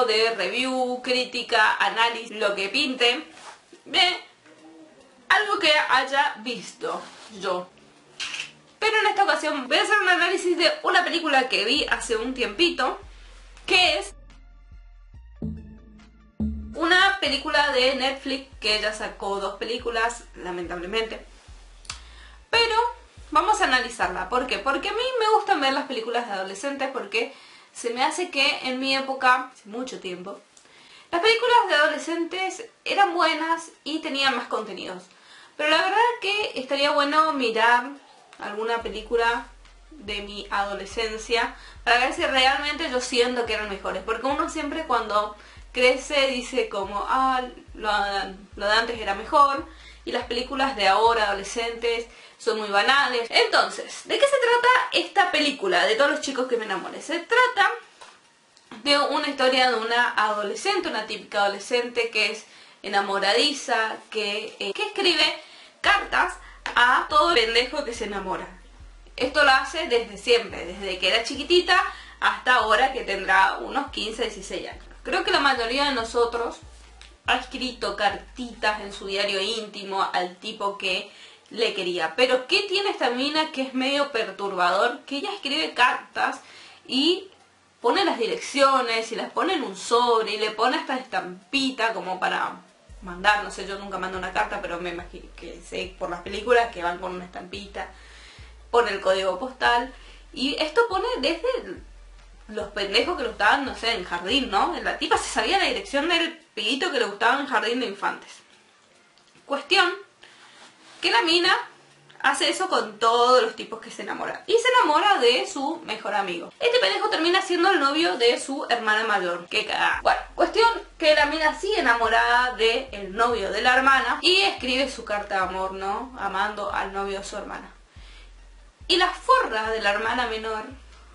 video de review, crítica, análisis, lo que pinte, de algo que haya visto yo. Pero en esta ocasión voy a hacer un análisis de una película que vi hace un tiempito, que es una película de Netflix, que ella sacó 2 películas, lamentablemente. Pero vamos a analizarla. ¿Por qué? Porque a mí me gustan ver las películas de adolescentes, porque se me hace que en mi época, hace mucho tiempo, las películas de adolescentes eran buenas y tenían más contenidos. Pero la verdad que estaría bueno mirar alguna película de mi adolescencia para ver si realmente yo siento que eran mejores. Porque uno siempre cuando crece dice como, lo de antes era mejor, y las películas de ahora, adolescentes, son muy banales. Entonces, ¿de qué se trata esta película de Todos los chicos que me enamoré? Se trata de una historia de una adolescente, una típica adolescente que es enamoradiza, que escribe cartas a todo pendejo que se enamora. Esto lo hace desde siempre, desde que era chiquitita hasta ahora que tendrá unos 15, 16 años. Creo que la mayoría de nosotros ha escrito cartitas en su diario íntimo al tipo que le quería. Pero ¿qué tiene esta mina que es medio perturbador? Que ella escribe cartas y pone las direcciones y las pone en un sobre y le pone esta estampita como para mandar. No sé, yo nunca mando una carta, pero me imagino que sé por las películas que van con una estampita, pone el código postal, y esto pone desde los pendejos que le gustaban, no sé, en jardín, ¿no? La tipa se sabía la dirección del pibito que le gustaba en jardín de infantes. Cuestión que la mina hace eso con todos los tipos que se enamoran. Y se enamora de su mejor amigo. Este pendejo termina siendo el novio de su hermana mayor. ¡Qué cagada! Bueno, cuestión que la mina sigue enamorada del novio de la hermana y escribe su carta de amor, ¿no? Amando al novio de su hermana. Y la forra de la hermana menor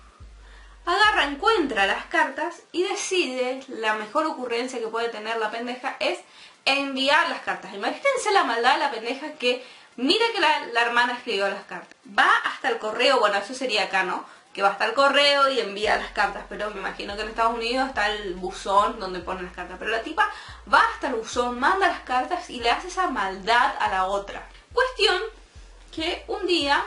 agarra, encuentra las cartas y decide, la mejor ocurrencia que puede tener la pendeja es enviar las cartas. Imagínense la maldad de la pendeja que mira que la hermana escribió las cartas. Va hasta el correo, bueno, eso sería acá, ¿no? Que va hasta el correo y envía las cartas, pero me imagino que en Estados Unidos está el buzón donde ponen las cartas. Pero la tipa va hasta el buzón, manda las cartas y le hace esa maldad a la otra. Cuestión que un día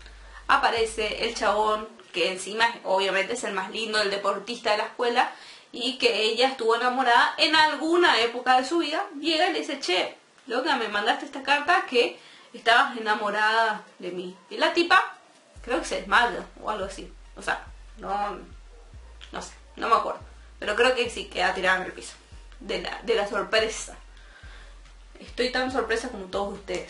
aparece el chabón, que encima obviamente es el más lindo, el deportista de la escuela, y que ella estuvo enamorada en alguna época de su vida. Llega y le dice, che, loca, me mandaste esta carta que estabas enamorada de mí. Y la tipa, creo que se desmaya o algo así. O sea, no sé, no me acuerdo. Pero creo que sí, queda tirada en el piso. De la sorpresa. Estoy tan sorpresa como todos ustedes.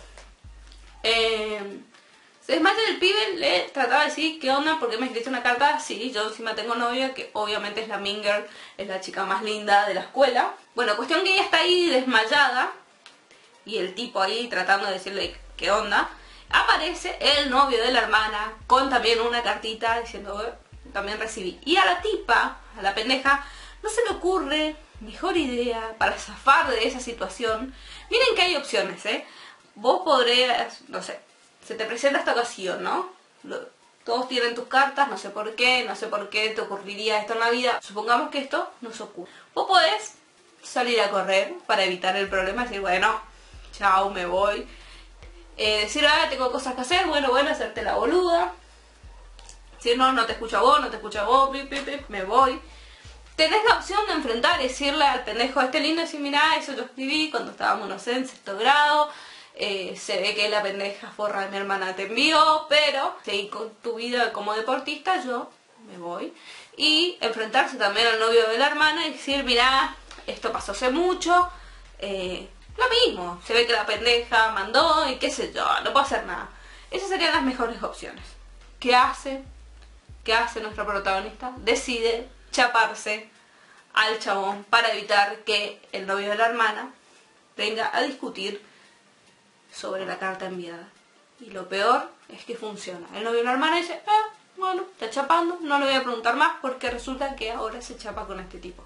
Se desmaya el pibe, le trataba de decir, ¿qué onda? ¿Por qué me escribiste una carta? Sí, yo encima tengo novia, que obviamente es la mean girl, es la chica más linda de la escuela. Bueno, cuestión que ella está ahí desmayada, y el tipo ahí tratando de decirle, ¿qué onda? Aparece el novio de la hermana, con también una cartita diciendo, también recibí. Y a la tipa, a la pendeja, no se le ocurre mejor idea para zafar de esa situación. Miren que hay opciones, Vos podrías, no sé, se te presenta esta ocasión, ¿no? Todos tienen tus cartas, no sé por qué te ocurriría esto en la vida. Supongamos que esto nos ocurre. Vos podés salir a correr para evitar el problema, decir, bueno, chao, me voy. Decir, tengo cosas que hacer, bueno, hacerte la boluda. Decir, no te escucho a vos, me voy. Tenés la opción de enfrentar y decirle al pendejo este lindo, decir, mirá, eso yo escribí cuando estábamos, no sé, en 6º grado. Se ve que la pendeja forra de mi hermana te envió, pero seguí con tu vida como deportista, yo me voy. Y enfrentarse también al novio de la hermana y decir, mirá, esto pasó hace mucho, lo mismo, se ve que la pendeja mandó y qué sé yo, no puedo hacer nada. Esas serían las mejores opciones. ¿Qué hace? ¿Qué hace nuestra protagonista? Decide chaparse al chabón para evitar que el novio de la hermana venga a discutir sobre la carta enviada. Y lo peor es que funciona. El novio de la hermana dice, bueno, está chapando, no le voy a preguntar más porque resulta que ahora se chapa con este tipo.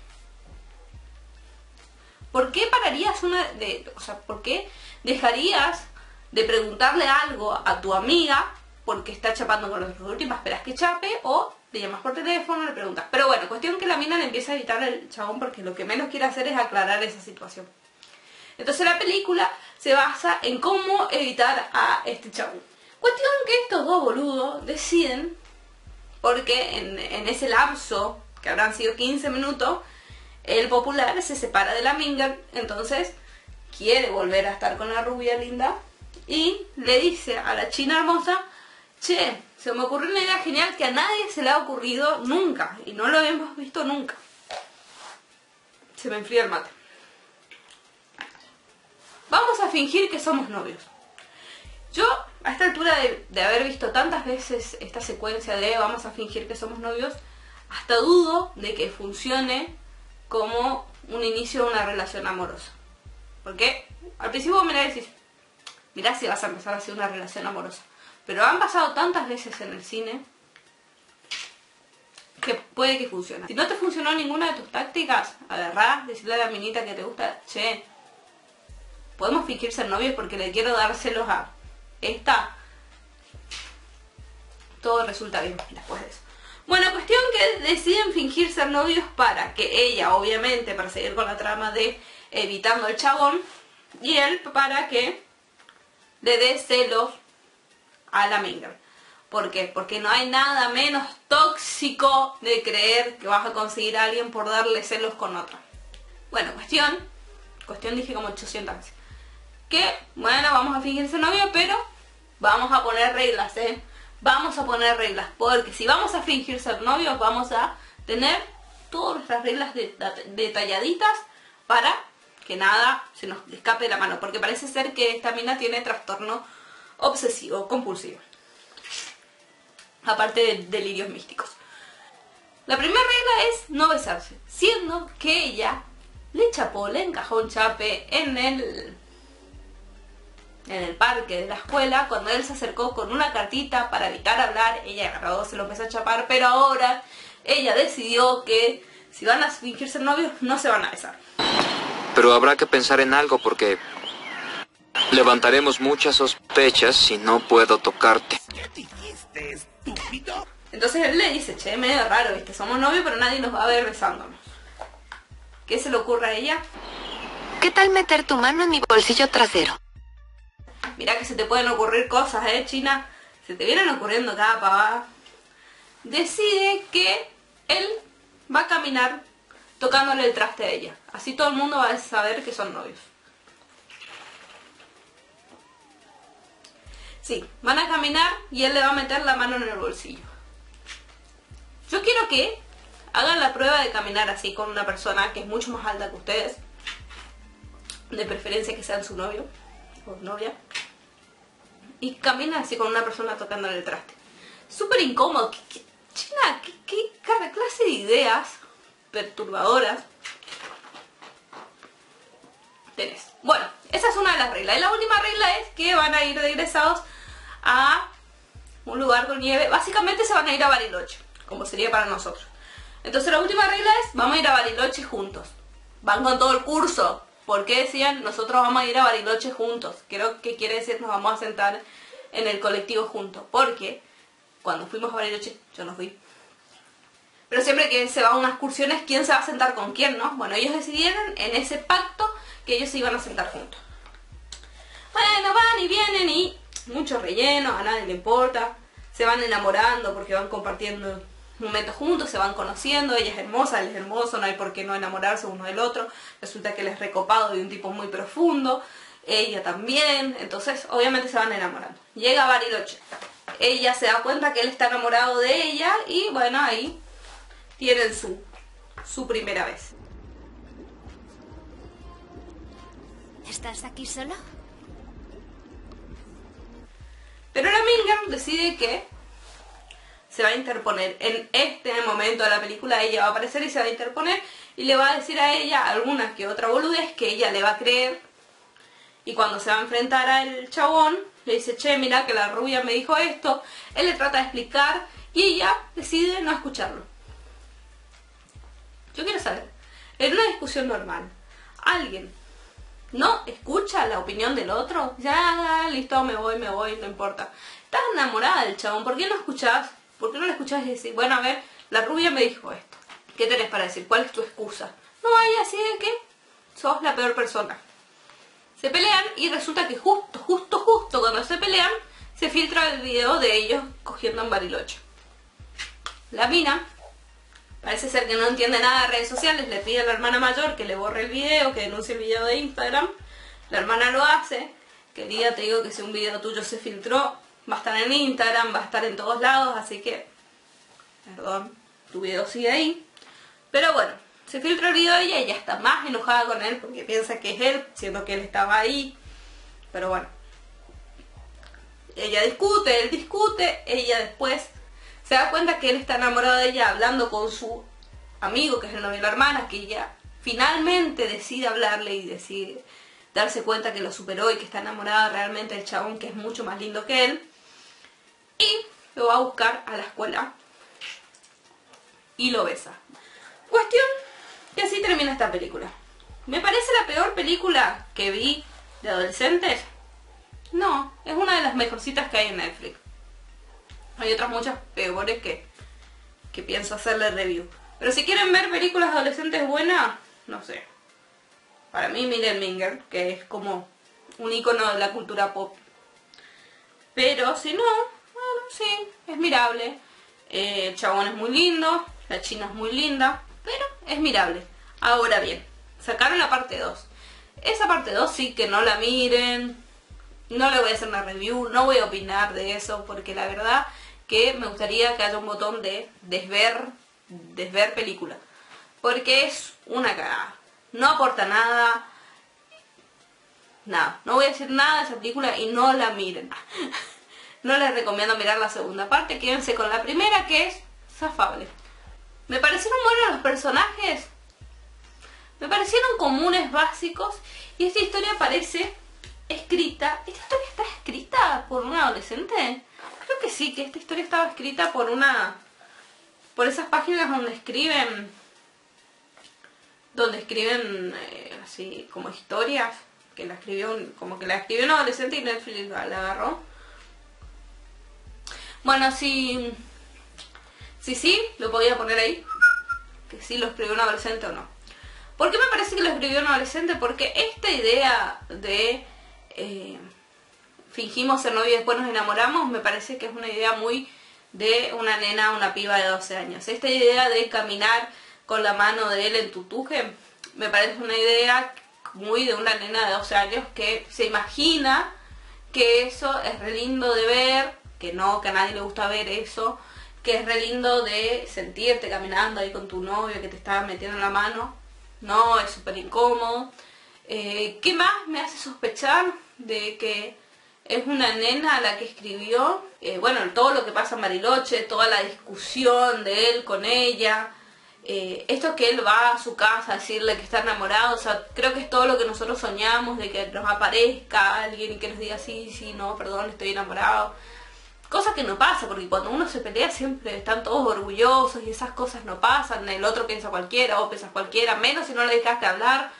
¿Por qué pararías por qué dejarías de preguntarle algo a tu amiga porque está chapando con los otros? Última, esperas que chape o le llamas por teléfono, le preguntas. Pero bueno, cuestión que la mina le empieza a evitar al chabón porque lo que menos quiere hacer es aclarar esa situación. Entonces la película se basa en cómo evitar a este chabón. Cuestión que estos dos boludos deciden, porque en ese lapso, que habrán sido 15 minutos, el popular se separa de la minga, entonces quiere volver a estar con la rubia linda y le dice a la china hermosa, che, se me ocurrió una idea genial que a nadie se le ha ocurrido nunca y no lo hemos visto nunca. Se me enfría el mate. Vamos a fingir que somos novios. Yo, a esta altura de haber visto tantas veces esta secuencia de vamos a fingir que somos novios, hasta dudo de que funcione como un inicio de una relación amorosa. Porque al principio me decís, mirá si vas a empezar a hacer una relación amorosa. Pero han pasado tantas veces en el cine que puede que funcione. Si no te funcionó ninguna de tus tácticas, agarrá, decirle a la minita que te gusta, che, podemos fingir ser novios porque le quiero dar celos a esta. Todo resulta bien después de eso. Bueno, cuestión que deciden fingir ser novios para que ella, obviamente, para seguir con la trama de evitando al chabón, y él para que le dé celos a la minga. ¿Por qué? Porque no hay nada menos tóxico de creer que vas a conseguir a alguien por darle celos con otra. Bueno, cuestión dije como 800 veces. Que, bueno, vamos a fingir ser novios, pero vamos a poner reglas, Vamos a poner reglas, porque si vamos a fingir ser novios, vamos a tener todas nuestras reglas detalladitas para que nada se nos escape de la mano, porque parece ser que esta mina tiene trastorno obsesivo compulsivo, aparte de delirios místicos. La primera regla es no besarse, siendo que ella le encajó un chape en el parque de la escuela, cuando él se acercó con una cartita para evitar hablar, ella agarró, se lo empezó a chapar, pero ahora ella decidió que si van a fingir ser novios, no se van a besar. Pero habrá que pensar en algo porque levantaremos muchas sospechas si no puedo tocarte. ¿Qué dijiste, estúpido? Entonces él le dice, che, medio raro, ¿viste? Somos novios, pero nadie nos va a ver besándonos. ¿Qué se le ocurre a ella? ¿Qué tal meter tu mano en mi bolsillo trasero? Mirá que se te pueden ocurrir cosas, China. Se te vienen ocurriendo cada pavada. Decide que él va a caminar tocándole el traste a ella. Así todo el mundo va a saber que son novios. Sí, van a caminar y él le va a meter la mano en el bolsillo. Yo quiero que hagan la prueba de caminar así con una persona que es mucho más alta que ustedes. De preferencia que sean su novio o novia. Y camina así con una persona tocándole el traste. Súper incómodo. China, ¿qué clase de ideas perturbadoras tenés? Bueno, esa es una de las reglas. Y la última regla es que van a ir egresados a un lugar con nieve. Básicamente se van a ir a Bariloche, como sería para nosotros. Entonces la última regla es, vamos a ir a Bariloche juntos. Van con todo el curso. ¿Por qué decían, nosotros vamos a ir a Bariloche juntos? Creo que quiere decir, nos vamos a sentar en el colectivo juntos. Porque cuando fuimos a Bariloche, yo no fui. Pero siempre que se va a unas excursiones, ¿quién se va a sentar con quién, no? Bueno, ellos decidieron en ese pacto que ellos se iban a sentar juntos. Bueno, van y vienen y mucho relleno, a nadie le importa. Se van enamorando porque van compartiendo momentos juntos, se van conociendo, ella es hermosa, él es hermoso, no hay por qué no enamorarse uno del otro. Resulta que él es recopado de un tipo muy profundo, ella también, entonces obviamente se van enamorando. Llega a Bariloche, ella se da cuenta que él está enamorado de ella y bueno, ahí tienen su primera vez. ¿Estás aquí solo? Pero la Minger decide que se va a interponer. En este momento de la película ella va a aparecer y se va a interponer y le va a decir a ella alguna que otra boludez que ella le va a creer. Y cuando se va a enfrentar al chabón, le dice, che, mira que la rubia me dijo esto. Él le trata de explicar y ella decide no escucharlo. Yo quiero saber, en una discusión normal, ¿alguien no escucha la opinión del otro? Ya, listo, me voy, no importa. Estás enamorada del chabón, ¿por qué no escuchás ¿Por qué no la escuchás y decís, bueno, a ver, la rubia me dijo esto? ¿Qué tenés para decir? ¿Cuál es tu excusa? No, hay así de que sos la peor persona. Se pelean y resulta que justo cuando se pelean, se filtra el video de ellos cogiendo en Bariloche. La mina, parece ser que no entiende nada de redes sociales, le pide a la hermana mayor que le borre el video, que denuncie el video de Instagram. La hermana lo hace. Querida, te digo que si un video tuyo se filtró, va a estar en Instagram, va a estar en todos lados, así que, perdón, tu video sigue ahí. Pero bueno, se filtra el video de ella y ella está más enojada con él porque piensa que es él, siendo que él estaba ahí. Pero bueno, ella discute, él discute, ella después se da cuenta que él está enamorado de ella hablando con su amigo, que es el novio de la hermana, que ella finalmente decide hablarle y decide darse cuenta que lo superó y que está enamorada realmente del chabón, que es mucho más lindo que él. Y lo va a buscar a la escuela y lo besa. Cuestión que así termina esta película. ¿Me parece la peor película que vi de adolescentes? No, es una de las mejorcitas que hay en Netflix. Hay otras muchas peores que pienso hacerle review. Pero si quieren ver películas adolescentes buenas, no sé. Para mí miren Minger, que es como un icono de la cultura pop. Pero si no, bueno, sí, es mirable. El chabón es muy lindo, la china es muy linda, pero es mirable. Ahora bien, sacaron la parte 2. Esa parte 2 sí que no la miren. No le voy a hacer una review, no voy a opinar de eso, porque la verdad que me gustaría que haya un botón de desver película. Porque es una cagada. No aporta nada. Nada. No voy a decir nada de esa película y no la miren. No les recomiendo mirar la segunda parte. Quédense con la primera, que es zafable. ¿Me parecieron buenos los personajes? Me parecieron comunes, básicos. Y esta historia parece escrita. ¿Esta historia está escrita por un adolescente? Creo que sí, que esta historia estaba escrita por esas páginas donde escriben así como historias, que la escribió como que la escribió un adolescente y Netflix la agarró. Bueno, sí, lo podía poner ahí, que sí lo escribió un adolescente o no. ¿Por qué me parece que lo escribió un adolescente? Porque esta idea de fingimos ser novios y después nos enamoramos, me parece que es una idea muy de una nena, una piba de 12 años. Esta idea de caminar con la mano de él en tu tuje, me parece una idea muy de una nena de 12 años que se imagina que eso es re lindo de ver, que no, que a nadie le gusta ver eso, que es re lindo de sentirte caminando ahí con tu novio que te está metiendo la mano. No, es súper incómodo. ¿Qué más me hace sospechar de que es una nena la que escribió? Bueno, todo lo que pasa en Bariloche, toda la discusión de él con ella, esto que él va a su casa a decirle que está enamorado, o sea, creo que es todo lo que nosotros soñamos, de que nos aparezca alguien y que nos diga sí, sí, no, perdón, estoy enamorado. Cosa que no pasa, porque cuando uno se pelea siempre están todos orgullosos y esas cosas no pasan, el otro piensa cualquiera, o piensas cualquiera, menos si no le dejaste hablar.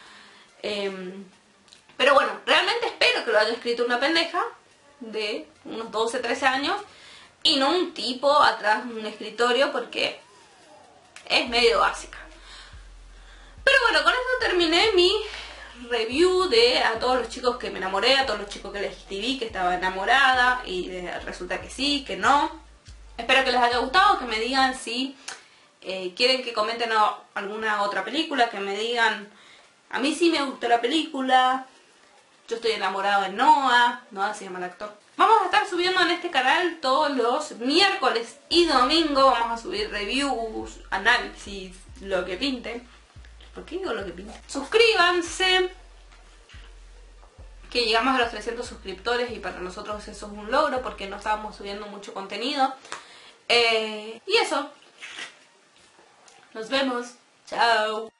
Pero bueno, realmente espero que lo haya escrito una pendeja de unos 12, 13 años y no un tipo atrás de un escritorio, porque es medio básica. Pero bueno, con esto terminé mi review de a todos los chicos que me enamoré, a todos los chicos que les escribí que estaba enamorada y resulta que sí, que no. Espero que les haya gustado, que me digan si quieren que comenten alguna otra película, que me digan a mí sí me gustó la película, yo estoy enamorado de Noah se llama el actor. Vamos a estar subiendo en este canal todos los miércoles y domingo, vamos a subir reviews, análisis, lo que pinten. ¿Por qué digo lo que pinten? Suscríbanse, que llegamos a los 300 suscriptores y para nosotros eso es un logro porque no estábamos subiendo mucho contenido. Y eso, nos vemos, chao.